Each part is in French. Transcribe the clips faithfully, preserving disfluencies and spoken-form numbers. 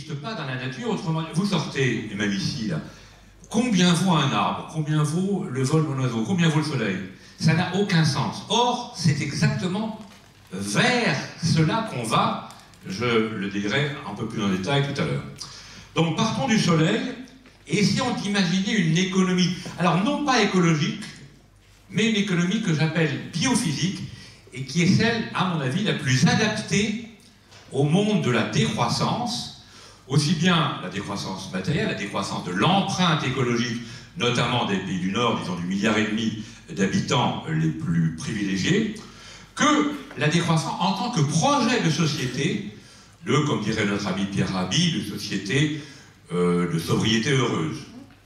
n'existe pas dans la nature. Autrement, vous sortez, et même ici, là, combien vaut un arbre? Combien vaut le vol d'un oiseau? Combien vaut le soleil? Ça n'a aucun sens. Or, c'est exactement vers cela qu'on va. Je le dirai un peu plus en détail tout à l'heure. Donc, partons du soleil et essayons d'imaginer une économie. Alors, non pas écologique, mais une économie que j'appelle biophysique et qui est celle, à mon avis, la plus adaptée au monde de la décroissance, aussi bien la décroissance matérielle, la décroissance de l'empreinte écologique, notamment des pays du Nord, disons du milliard et demi d'habitants les plus privilégiés, que la décroissance en tant que projet de société, de, comme dirait notre ami Pierre Rabhi, de société euh, de sobriété heureuse.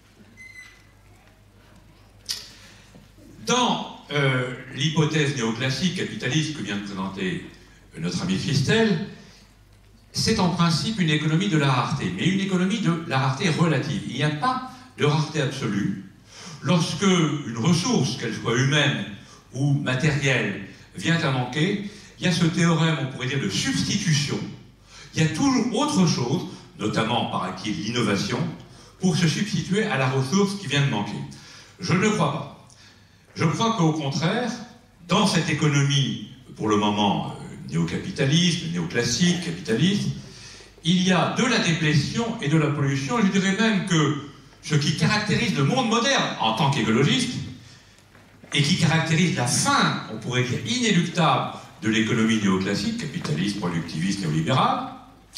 Dans euh, l'hypothèse néoclassique capitaliste que vient de présenter notre ami Christelle, c'est en principe une économie de la rareté, mais une économie de la rareté relative. Il n'y a pas de rareté absolue. Lorsque une ressource, qu'elle soit humaine ou matérielle, vient à manquer, il y a ce théorème, on pourrait dire, de substitution. Il y a toujours autre chose, notamment par acquis de l'innovation, pour se substituer à la ressource qui vient de manquer. Je ne le crois pas. Je crois qu'au contraire, dans cette économie, pour le moment, euh, néocapitaliste, néoclassique, capitaliste, il y a de la déplétion et de la pollution. Je dirais même que ce qui caractérise le monde moderne en tant qu'écologiste, et qui caractérise la fin, on pourrait dire, inéluctable de l'économie néoclassique, capitaliste, productiviste, néolibérale,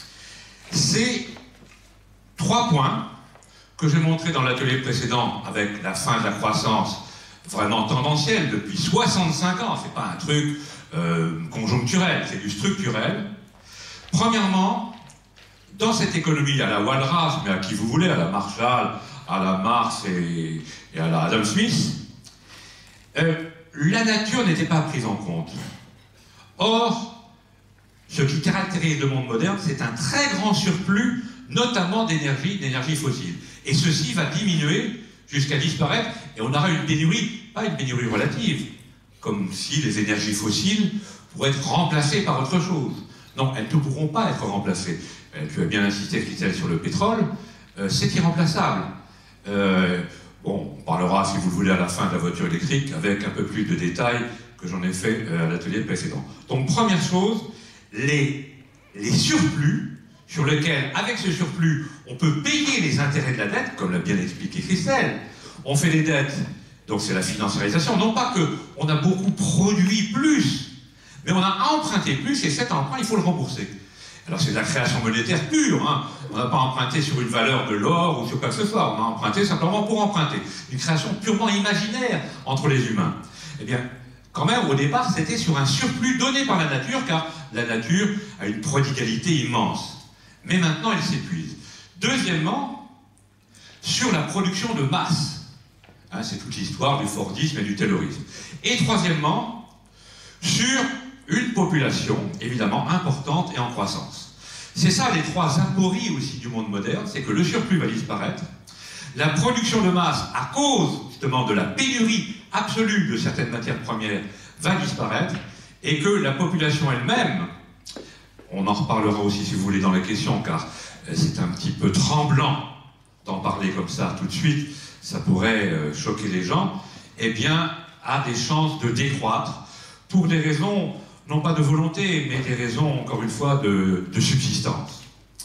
c'est trois points que j'ai montrés dans l'atelier précédent avec la fin de la croissance vraiment tendancielle depuis soixante-cinq ans. C'est pas un truc euh, conjoncturel, c'est du structurel. Premièrement, dans cette économie à la Walras, mais à qui vous voulez, à la Marshall, à la Marx et, et à la Adam Smith, euh, la nature n'était pas prise en compte. Or, ce qui caractérise le monde moderne, c'est un très grand surplus, notamment d'énergie, d'énergie fossile. Et ceci va diminuer jusqu'à disparaître, et on aura une pénurie, pas une pénurie relative, comme si les énergies fossiles pourraient être remplacées par autre chose. Non, elles ne pourront pas être remplacées. Euh, tu as bien insisté, Christelle, sur le pétrole, euh, c'est irremplaçable. Euh, bon, on parlera, si vous le voulez, à la fin de la voiture électrique, avec un peu plus de détails que j'en ai fait euh, à l'atelier précédent. Donc, première chose, les, les surplus, sur lesquels, avec ce surplus, on peut payer les intérêts de la dette, comme l'a bien expliqué Christelle. On fait des dettes, donc c'est la financiarisation. Non pas qu'on a beaucoup produit plus, mais on a emprunté plus, et cet emprunt, il faut le rembourser. Alors c'est de la création monétaire pure, hein. On n'a pas emprunté sur une valeur de l'or ou sur quoi que ce soit, on a emprunté simplement pour emprunter. Une création purement imaginaire entre les humains. Eh bien, quand même, au départ, c'était sur un surplus donné par la nature, car la nature a une prodigalité immense. Mais maintenant, elle s'épuise. Deuxièmement, sur la production de masse. Hein, c'est toute l'histoire du Fordisme et du Taylorisme. Et troisièmement, sur une population, évidemment, importante et en croissance. C'est ça les trois apories aussi du monde moderne, c'est que le surplus va disparaître, la production de masse, à cause justement de la pénurie absolue de certaines matières premières, va disparaître, et que la population elle-même, on en reparlera aussi si vous voulez dans la question, car c'est un petit peu tremblant d'en parler comme ça tout de suite, ça pourrait choquer les gens, eh bien, a des chances de décroître pour des raisons, non pas de volonté, mais des raisons, encore une fois, de, de subsistance.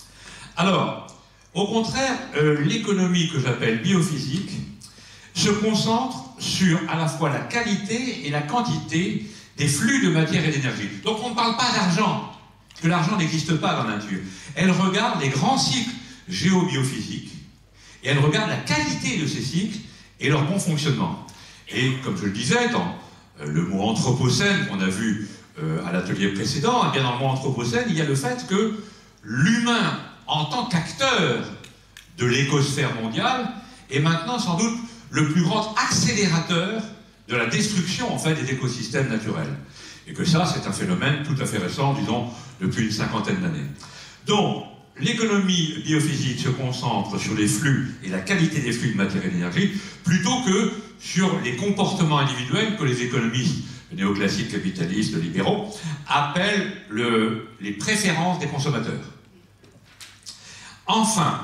Alors, au contraire, euh, l'économie que j'appelle biophysique se concentre sur à la fois la qualité et la quantité des flux de matière et d'énergie. Donc on ne parle pas d'argent, parce que l'argent n'existe pas dans la nature. Elle regarde les grands cycles géobiophysiques, et elle regarde la qualité de ces cycles et leur bon fonctionnement. Et comme je le disais, dans euh, le mot anthropocène qu'on a vu euh, à l'atelier précédent, eh bien dans le mot anthropocène, il y a le fait que l'humain, en tant qu'acteur de l'écosphère mondiale, est maintenant sans doute le plus grand accélérateur de la destruction en fait des écosystèmes naturels. Et que ça, c'est un phénomène tout à fait récent, disons, depuis une cinquantaine d'années. Donc, l'économie biophysique se concentre sur les flux et la qualité des flux de matière et d'énergie, plutôt que sur les comportements individuels que les économistes néoclassiques, capitalistes, libéraux, appellent le, les préférences des consommateurs. Enfin,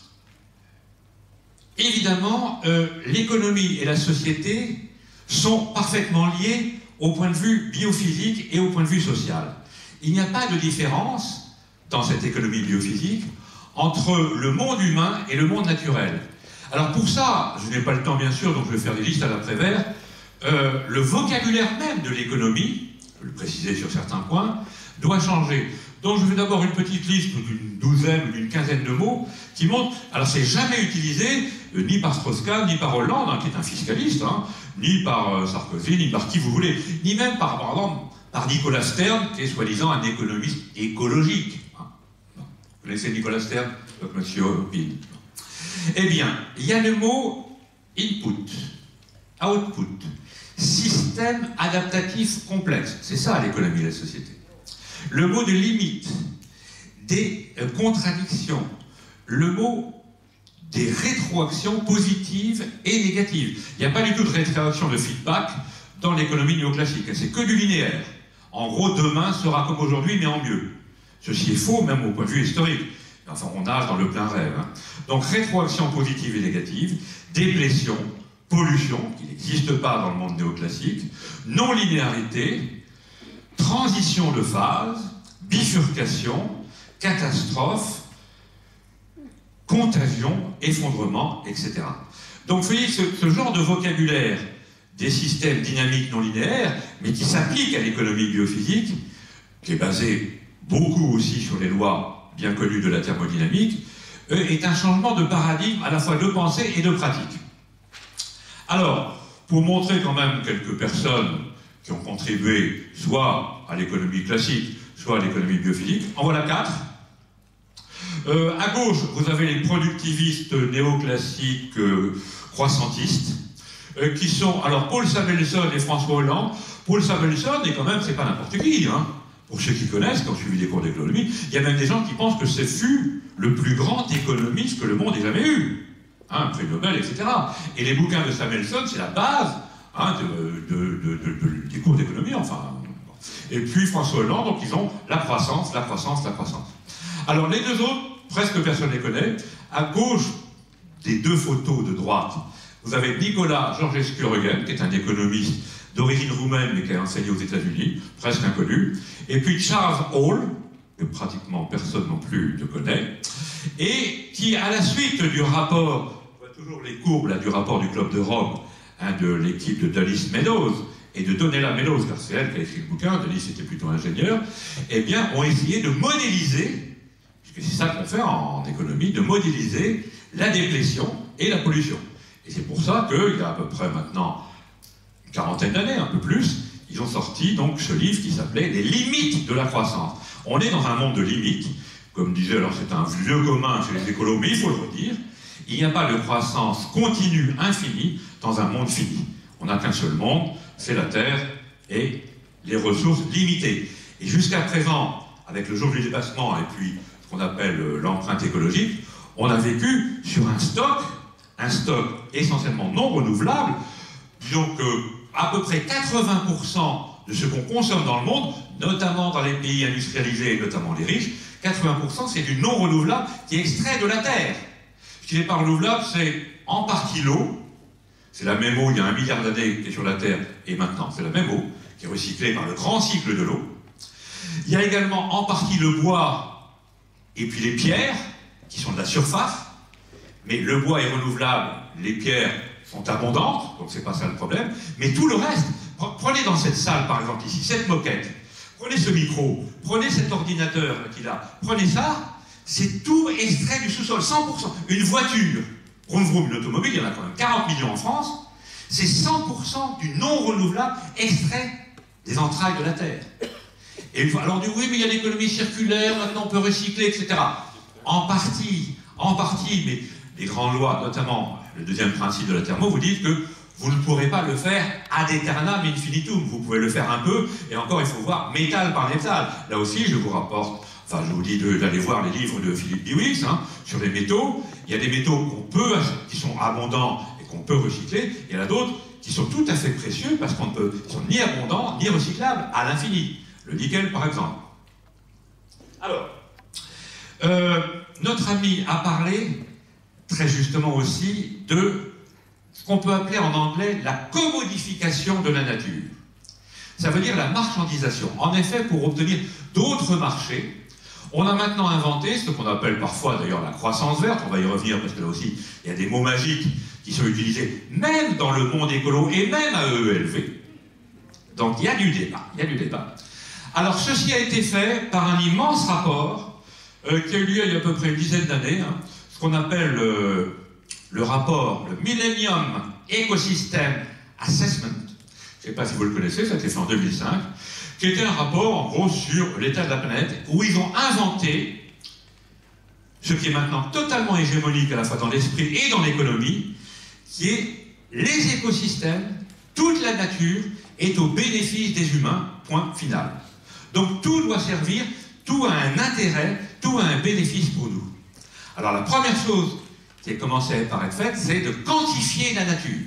évidemment, euh, l'économie et la société sont parfaitement liées au point de vue biophysique et au point de vue social. Il n'y a pas de différence dans cette économie biophysique entre le monde humain et le monde naturel. Alors pour ça, je n'ai pas le temps bien sûr, donc je vais faire des listes à l'après-vert, euh, le vocabulaire même de l'économie, je vais le préciser sur certains points, doit changer. Donc je fais d'abord une petite liste d'une douzaine ou d'une quinzaine de mots qui montrent, alors c'est jamais utilisé euh, ni par Strauss-Kahn, ni par Hollande, hein, qui est un fiscaliste, hein, ni par euh, Sarkozy, ni par qui vous voulez, ni même par, par exemple, par Nicolas Stern, qui est soi-disant un économiste écologique. Hein. Vous connaissez Nicolas Stern, donc monsieur Pin. Eh bien, il y a le mot input, output, système adaptatif complexe. C'est ça l'économie de la société. Le mot de limite, des euh, contradictions, le mot des rétroactions positives et négatives. Il n'y a pas du tout de rétroaction de feedback dans l'économie néoclassique. C'est que du linéaire. En gros, demain sera comme aujourd'hui, mais en mieux. Ceci est faux, même au point de vue historique. Enfin, on nage dans le plein rêve. Hein. Donc, rétroaction positive et négative, déplétion, pollution, qui n'existe pas dans le monde néoclassique, non-linéarité, transition de phase, bifurcation, catastrophe, contagion, effondrement, et cetera. Donc, vous voyez, ce, ce genre de vocabulaire des systèmes dynamiques non linéaires, mais qui s'applique à l'économie biophysique, qui est basée beaucoup aussi sur les lois bien connues de la thermodynamique, euh, est un changement de paradigme à la fois de pensée et de pratique. Alors, pour montrer quand même quelques personnes qui ont contribué soit à l'économie classique, soit à l'économie biophysique, en voilà quatre. Euh, à gauche, vous avez les productivistes néoclassiques euh, croissantistes, euh, qui sont, alors Paul Samuelson et François Hollande. Paul Samuelson, et quand même, c'est pas n'importe qui, hein. Pour ceux qui connaissent, qui ont suivi des cours d'économie, il y a même des gens qui pensent que c'est fut le plus grand économiste que le monde ait jamais eu. Hein, prix Nobel, et cetera. Et les bouquins de Samuelson, c'est la base hein, de, de, de, de, de, des cours d'économie, enfin. Et puis François Hollande, donc ils ont la croissance, la croissance, la croissance. Alors les deux autres, presque personne ne les connaît. À gauche des deux photos de droite, vous avez Nicolas Georgescu-Roegen, qui est un économiste d'origine roumaine, mais qui a enseigné aux États-Unis, presque inconnu. Et puis Charles Hall, que pratiquement personne non plus ne connaît, et qui, à la suite du rapport, on voit toujours les courbes là, du rapport du Club de Rome, hein, de l'équipe de Dulles Meadows, et de Donella Meadows, car c'est elle qui a écrit le bouquin, Dulles était plutôt ingénieur, eh bien, ont essayé de modéliser, puisque c'est ça qu'on fait en, en économie, de modéliser la déplétion et la pollution. Et c'est pour ça qu'il y a à peu près maintenant une quarantaine d'années, un peu plus, ils ont sorti donc ce livre qui s'appelait « Les limites de la croissance ». On est dans un monde de limites, comme disait, alors c'est un vieux commun chez les écolos, mais il faut le redire, il n'y a pas de croissance continue, infinie, dans un monde fini. On n'a qu'un seul monde, c'est la Terre et les ressources limitées. Et jusqu'à présent, avec le jour du dépassement et puis ce qu'on appelle l'empreinte écologique, on a vécu sur un stock, un stock essentiellement non renouvelable, disons que à peu près quatre-vingts pour cent de ce qu'on consomme dans le monde, notamment dans les pays industrialisés et notamment les riches, quatre-vingts pour cent c'est du non renouvelable qui est extrait de la Terre. Ce qui n'est pas renouvelable, c'est en partie l'eau. C'est la même eau il y a un milliard d'années qui est sur la Terre, et maintenant c'est la même eau qui est recyclée par le grand cycle de l'eau. Il y a également en partie le bois et puis les pierres, qui sont de la surface, mais le bois est renouvelable, les pierres sont abondantes, donc c'est pas ça le problème, mais tout le reste, prenez dans cette salle par exemple ici, cette moquette, prenez ce micro, prenez cet ordinateur qu'il a, prenez ça, c'est tout extrait du sous-sol, cent pour cent. Une voiture, vroom vroom, une automobile, il y en a quand même quarante millions en France, c'est cent pour cent du non renouvelable extrait des entrailles de la Terre. Et alors on dit oui mais il y a l'économie circulaire, maintenant on peut recycler, et cetera. En partie, en partie, mais les grandes lois, notamment le deuxième principe de la thermo, vous dites que vous ne pourrez pas le faire ad aeternam infinitum. Vous pouvez le faire un peu, et encore il faut voir métal par métal. Là aussi, je vous rapporte, enfin je vous dis d'aller voir les livres de Philippe Biwix hein, sur les métaux. Il y a des métaux qu'on peut, qui sont abondants et qu'on peut recycler. Il y en a d'autres qui sont tout à fait précieux parce qu'on ne peut, ils sont ni abondants ni recyclables à l'infini. Le nickel, par exemple. Alors, euh, notre ami a parlé, très justement aussi, de ce qu'on peut appeler en anglais la commodification de la nature. Ça veut dire la marchandisation. En effet, pour obtenir d'autres marchés, on a maintenant inventé ce qu'on appelle parfois d'ailleurs la croissance verte, on va y revenir parce que là aussi il y a des mots magiques qui sont utilisés même dans le monde écolo et même à E E L V. Donc il y a du débat, il y a du débat. Alors ceci a été fait par un immense rapport euh, qui a eu lieu il y a à peu près une dizaine d'années, hein, ce qu'on appelle euh, le rapport, le Millennium Ecosystem Assessment. Je ne sais pas si vous le connaissez, ça a été fait en deux mille cinq, qui était un rapport en gros sur l'état de la planète, où ils ont inventé ce qui est maintenant totalement hégémonique à la fois dans l'esprit et dans l'économie, qui est les écosystèmes, toute la nature est au bénéfice des humains, point final. Donc tout doit servir, tout a un intérêt, tout a un bénéfice pour nous. Alors la première chose qui a commencé par être faite, c'est de quantifier la nature.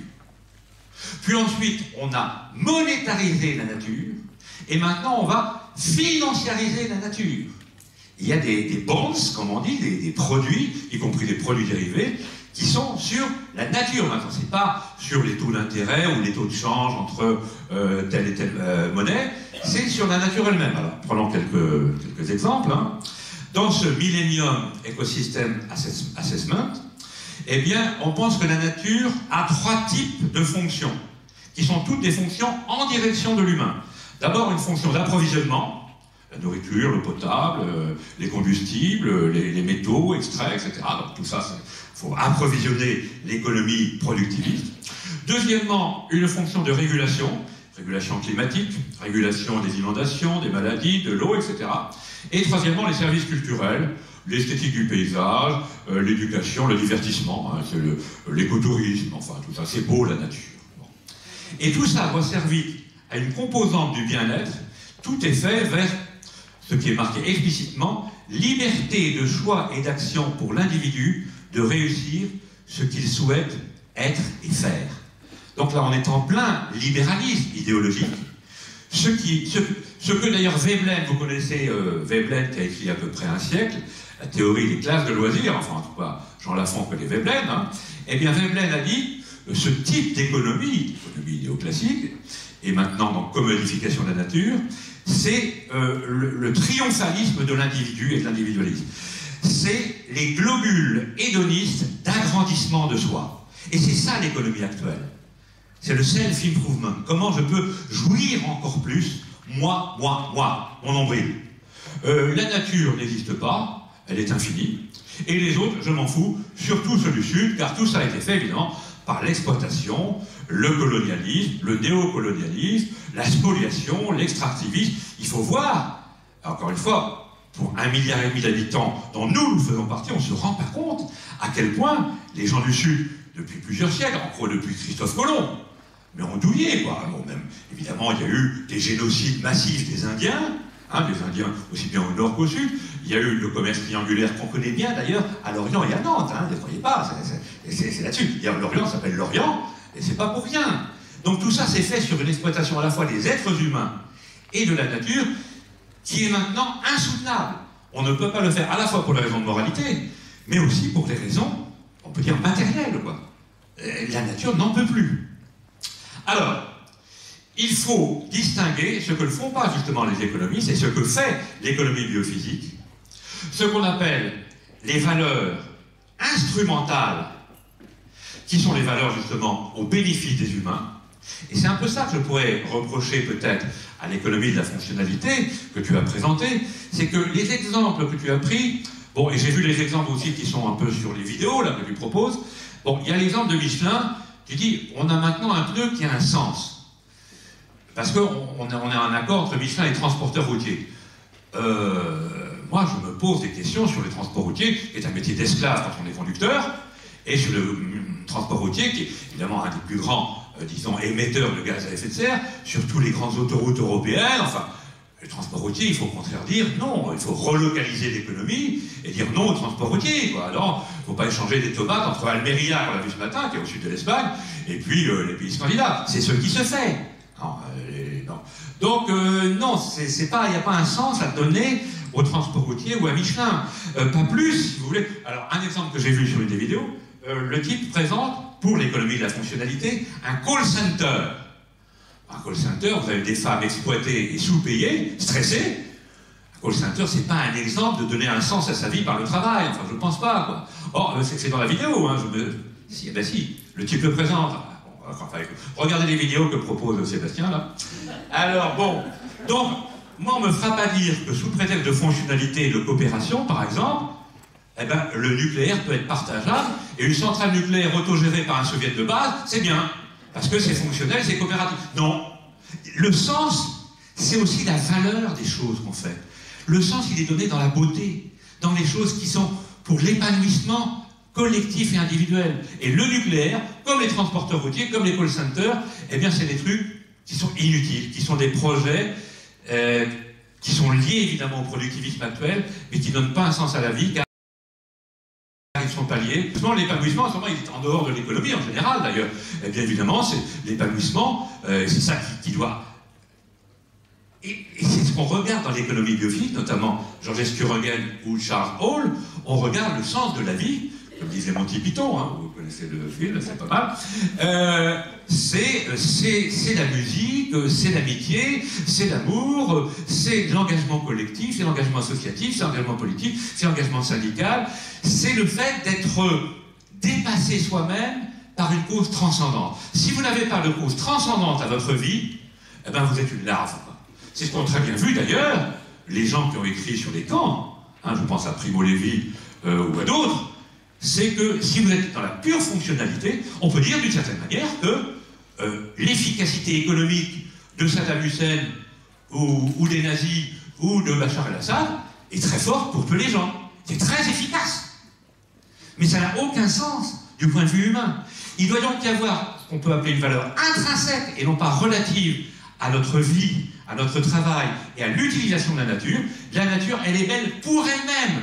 Puis ensuite, on a monétarisé la nature, et maintenant on va financiariser la nature. Il y a des, des bonds, comme on dit, des, des produits, y compris des produits dérivés, qui sont sur la nature maintenant. Ce n'est pas sur les taux d'intérêt ou les taux de change entre euh, telle et telle euh, monnaie, c'est sur la nature elle-même. Alors, prenons quelques, quelques exemples. Hein. Dans ce Millennium Ecosystem Assess Assessment, eh bien, on pense que la nature a trois types de fonctions, qui sont toutes des fonctions en direction de l'humain. D'abord, une fonction d'approvisionnement, la nourriture, l'eau potable, euh, les combustibles, les, les métaux, extraits, et cetera. Donc tout ça, il faut approvisionner l'économie productiviste. Deuxièmement, une fonction de régulation, régulation climatique, régulation des inondations, des maladies, de l'eau, et cetera. Et troisièmement, les services culturels, l'esthétique du paysage, euh, l'éducation, le divertissement, hein, c'est l'écotourisme, enfin tout ça, c'est beau la nature. Bon. Et tout ça doit servir à une composante du bien-être, tout est fait vers ce qui est marqué explicitement, liberté de choix et d'action pour l'individu de réussir ce qu'il souhaite être et faire. Donc là, on est en plein libéralisme idéologique, ce, qui, ce, ce que d'ailleurs Veblen, vous connaissez euh, Veblen qui a écrit à peu près un siècle, la théorie des classes de loisirs, enfin en tout cas Jean Lafont connaît Veblen, hein, eh bien Veblen a dit euh, ce type d'économie, l'économie idéoclassique, et maintenant donc commodification de la nature, c'est euh, le, le triomphalisme de l'individu et de l'individualisme. C'est les globules hédonistes d'agrandissement de soi. Et c'est ça l'économie actuelle. C'est le self-improvement. Comment je peux jouir encore plus, moi, moi, moi, mon nombril. Euh, la nature n'existe pas, elle est infinie. Et les autres, je m'en fous, surtout ceux du Sud, car tout ça a été fait, évidemment, par l'exploitation, le colonialisme, le néocolonialisme, la spoliation, l'extractivisme. Il faut voir, encore une fois, pour un milliard et demi d'habitants dont nous, nous faisons partie, on ne se rend pas compte à quel point les gens du Sud, depuis plusieurs siècles, en gros depuis Christophe Colomb, mais ont douillé, quoi. Bon, même, évidemment, il y a eu des génocides massifs des Indiens, hein, des Indiens aussi bien au nord qu'au sud. Il y a eu le commerce triangulaire qu'on connaît bien, d'ailleurs, à Lorient et à Nantes, hein, ne croyez pas, c'est là-dessus. L'Orient s'appelle l'Orient, et c'est pas pour rien. Donc tout ça, c'est fait sur une exploitation à la fois des êtres humains et de la nature, qui est maintenant insoutenable. On ne peut pas le faire à la fois pour les raisons de moralité, mais aussi pour des raisons, on peut dire, matérielles, quoi. La nature n'en peut plus. Alors, il faut distinguer ce que ne font pas justement les économistes et ce que fait l'économie biophysique, ce qu'on appelle les valeurs instrumentales, qui sont les valeurs justement au bénéfice des humains. Et c'est un peu ça que je pourrais reprocher peut-être à l'économie de la fonctionnalité que tu as présentée, c'est que les exemples que tu as pris, bon, et j'ai vu les exemples aussi qui sont un peu sur les vidéos là que tu proposes, bon, il y a l'exemple de Michelin, tu dis, on a maintenant un pneu qui a un sens. Parce qu'on on a, on a un accord entre Michelin et transporteurs routiers. Euh, moi, je me pose des questions sur les transports routiers, qui est un métier d'esclave quand on est conducteur, et sur le transport routier, qui est évidemment un des plus grands, euh, disons, émetteurs de gaz à effet de serre, sur tous les grandes autoroutes européennes, enfin, le transport routier, il faut au contraire dire non, il faut relocaliser l'économie et dire non au transport routier, quoi. Alors, il ne faut pas échanger des tomates entre Almeria, qu'on l'a vu ce matin, qui est au sud de l'Espagne, et puis euh, les pays scandinaves. C'est ce qui se fait. Non, euh, non. Donc, euh, non, c'est pas, il n'y a pas un sens à donner au transport routier ou à Michelin. Euh, pas plus, si vous voulez. Alors, un exemple que j'ai vu sur une des vidéos, euh, le type présente, pour l'économie de la fonctionnalité, un call center. Un call center, vous avez des femmes exploitées et sous-payées, stressées. Un call center, c'est pas un exemple de donner un sens à sa vie par le travail. Enfin, je ne pense pas, quoi. Or, c'est dans la vidéo, hein. Je me... Si, ben si, le type le présente. Enfin, regardez les vidéos que propose Sébastien, là. Alors, bon, donc, moi, on me fera pas dire que sous prétexte de fonctionnalité et de coopération, par exemple, eh ben, le nucléaire peut être partageable, et une centrale nucléaire autogérée par un soviet de base, c'est bien, parce que c'est fonctionnel, c'est coopératif. Non. Le sens, c'est aussi la valeur des choses qu'on fait. Le sens, il est donné dans la beauté, dans les choses qui sont pour l'épanouissement collectif et individuel. Et le nucléaire, comme les transporteurs routiers, comme les call centers, eh bien, c'est des trucs qui sont inutiles, qui sont des projets euh, qui sont liés évidemment au productivisme actuel, mais qui ne donnent pas un sens à la vie, car ils sont pas liés. L'épanouissement, à ce moment, il est en dehors de l'économie en général, d'ailleurs. Et bien évidemment, c'est l'épanouissement, euh, c'est ça qui, qui doit... Et, et c'est ce qu'on regarde dans l'économie biophysique, notamment Georges Skurugen ou Charles Hall, on regarde le sens de la vie, comme disait Monty Python, hein, vous connaissez le film, c'est pas mal, euh, c'est la musique, c'est l'amitié, c'est l'amour, c'est l'engagement collectif, c'est l'engagement associatif, c'est l'engagement politique, c'est l'engagement syndical, c'est le fait d'être dépassé soi-même par une cause transcendante. Si vous n'avez pas de cause transcendante à votre vie, eh ben vous êtes une larve. C'est ce qu'ont très bien vu d'ailleurs les gens qui ont écrit sur les camps, hein, je pense à Primo Levi euh, ou à d'autres, c'est que si vous êtes dans la pure fonctionnalité, on peut dire d'une certaine manière que euh, l'efficacité économique de Saddam Hussein ou, ou des nazis ou de Bachar el-Assad est très forte pour tuer les gens. C'est très efficace. Mais ça n'a aucun sens du point de vue humain. Il doit donc y avoir ce qu'on peut appeler une valeur intrinsèque et non pas relative à notre vie, à notre travail et à l'utilisation de la nature. La nature, elle est belle pour elle-même.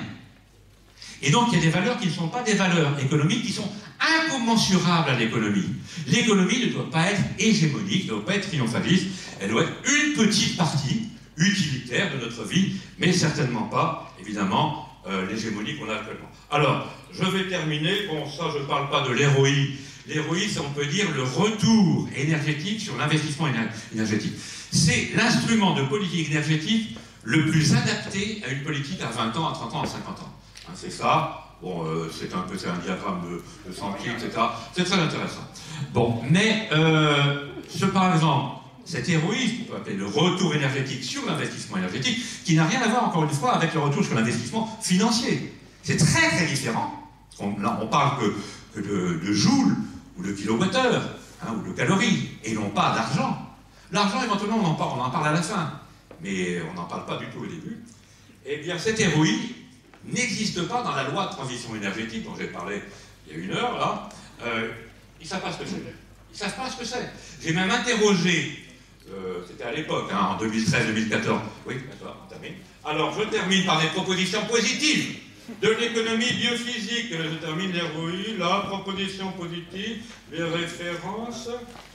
Et donc, il y a des valeurs qui ne sont pas des valeurs économiques, qui sont incommensurables à l'économie. L'économie ne doit pas être hégémonique, ne doit pas être triomphaliste, elle doit être une petite partie utilitaire de notre vie, mais certainement pas, évidemment, euh, l'hégémonie qu'on a actuellement. Alors, je vais terminer, bon, ça, je ne parle pas de l'R O I. L'R O I, c'est, on peut dire, le retour énergétique sur l'investissement énergétique. C'est l'instrument de politique énergétique le plus adapté à une politique à vingt ans, à trente ans, à cinquante ans. C'est ça. Bon, euh, c'est un peu un diagramme de, de Sankey, et cetera. C'est très intéressant. Bon, mais euh, ce, par exemple, cet héroïsme, qu'on peut appeler le retour énergétique sur l'investissement énergétique, qui n'a rien à voir, encore une fois, avec le retour sur l'investissement financier. C'est très, très différent. On, là, on parle que, que de, de joules ou de kilowattheures, hein, ou de calories, et non pas d'argent. L'argent, éventuellement, on en, parle, on en parle à la fin, mais on n'en parle pas du tout au début. Eh bien, cet héroïsme n'existe pas dans la loi de transition énergétique dont j'ai parlé il y a une heure, là. Euh, ils ne savent pas ce que c'est. Ils ne savent pas ce que c'est. J'ai même interrogé, euh, c'était à l'époque, hein, en deux mille treize deux mille quatorze. Oui, d'accord, on termine. Alors, je termine par des propositions positives de l'économie biophysique. Je termine les R O I, la proposition positive, les références.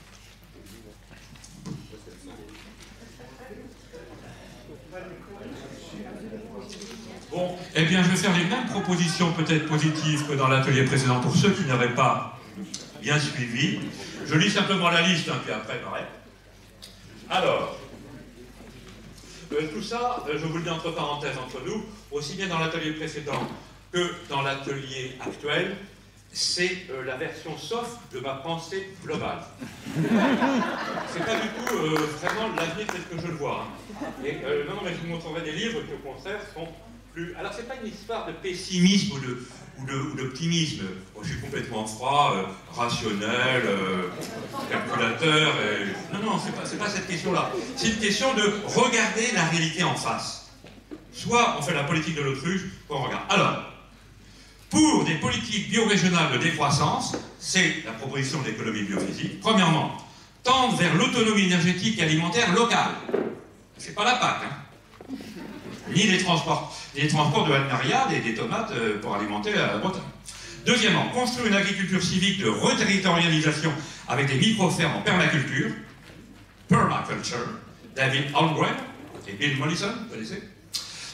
Bon, eh bien, je vais faire les mêmes propositions peut-être positives que dans l'atelier précédent pour ceux qui n'auraient pas bien suivi. Je lis simplement la liste, hein, puis après, pareil. Alors, euh, tout ça, euh, je vous le dis entre parenthèses entre nous, aussi bien dans l'atelier précédent que dans l'atelier actuel, c'est euh, la version soft de ma pensée globale. C'est pas du tout euh, vraiment l'avenir tel que je le vois. Hein. Et, euh, non, non, mais je vous montrerai des livres qui, au contraire, sont plus... Alors, c'est pas une histoire de pessimisme ou d'optimisme. Moi, je suis complètement froid, euh, rationnel, euh, calculateur. Et... Non, non, c'est pas, c'est pas cette question-là. C'est une question de regarder la réalité en face. Soit on fait la politique de l'autruche, soit on regarde. Alors, pour des politiques biorégionales de décroissance, c'est la proposition de l'économie biophysique. Premièrement, tendre vers l'autonomie énergétique et alimentaire locale. C'est pas la P A C, hein. Ni les transports, les transports de Almeria, des, des tomates euh, pour alimenter la Bretagne. Deuxièmement, construire une agriculture civique de reterritorialisation avec des micro-fermes en permaculture. Permaculture. David Holmgren et Bill Mollison, vous connaissez?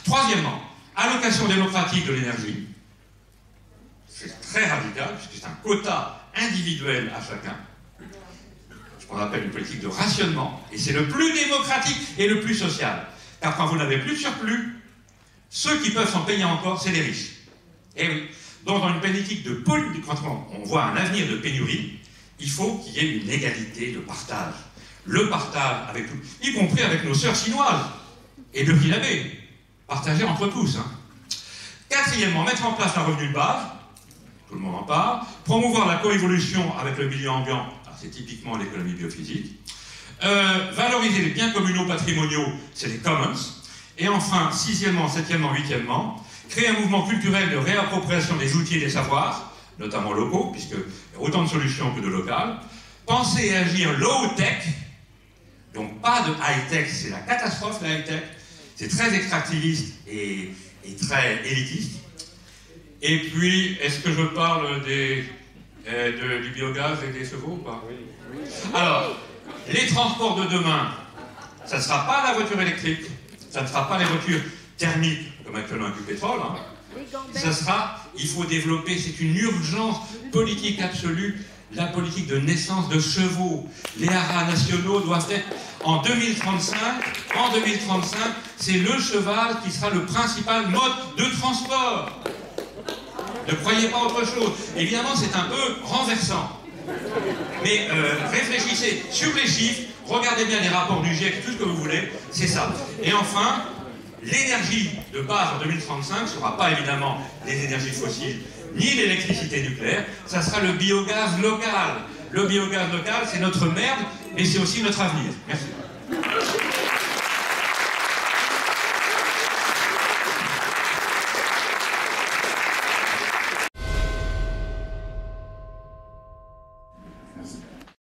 Troisièmement, allocation démocratique de l'énergie. C'est très radical, puisque c'est un quota individuel à chacun. Ce qu'on appelle une politique de rationnement. Et c'est le plus démocratique et le plus social. Car quand vous n'avez plus de surplus, ceux qui peuvent s'en payer encore, c'est les riches. Et oui. Donc dans une politique de politique, quand on voit un avenir de pénurie, il faut qu'il y ait une égalité de partage. Le partage avec tout, y compris avec nos sœurs chinoises et burkinabés. Partager entre tous. Hein. Quatrièmement, mettre en place un revenu de base. Tout le monde en parle. Promouvoir la coévolution avec le milieu ambiant. C'est typiquement l'économie biophysique. Euh, valoriser les biens communaux patrimoniaux, c'est les commons. Et enfin, sixièmement, septièmement, huitièmement, créer un mouvement culturel de réappropriation des outils et des savoirs, notamment locaux, puisqu'il y a autant de solutions que de locales. Penser et agir low-tech, donc pas de high-tech, c'est la catastrophe, la high-tech. C'est très extractiviste et, et très élitiste. Et puis, est-ce que je parle des, euh, de, du biogaz et des chevaux ou pas? Oui. Alors, les transports de demain, ça ne sera pas la voiture électrique, ça ne sera pas les voitures thermiques, comme actuellement avec du pétrole. Hein. Ça sera, il faut développer, c'est une urgence politique absolue, la politique de naissance de chevaux. Les haras nationaux doivent être en deux mille trente-cinq. En deux mille trente-cinq, c'est le cheval qui sera le principal mode de transport. Ne croyez pas autre chose. Évidemment, c'est un peu renversant. Mais euh, réfléchissez sur les chiffres, regardez bien les rapports du GIEC, tout ce que vous voulez, c'est ça. Et enfin, l'énergie de base en deux mille trente-cinq ne sera pas évidemment les énergies fossiles, ni l'électricité nucléaire, ça sera le biogaz local. Le biogaz local, c'est notre merde, et c'est aussi notre avenir. Merci.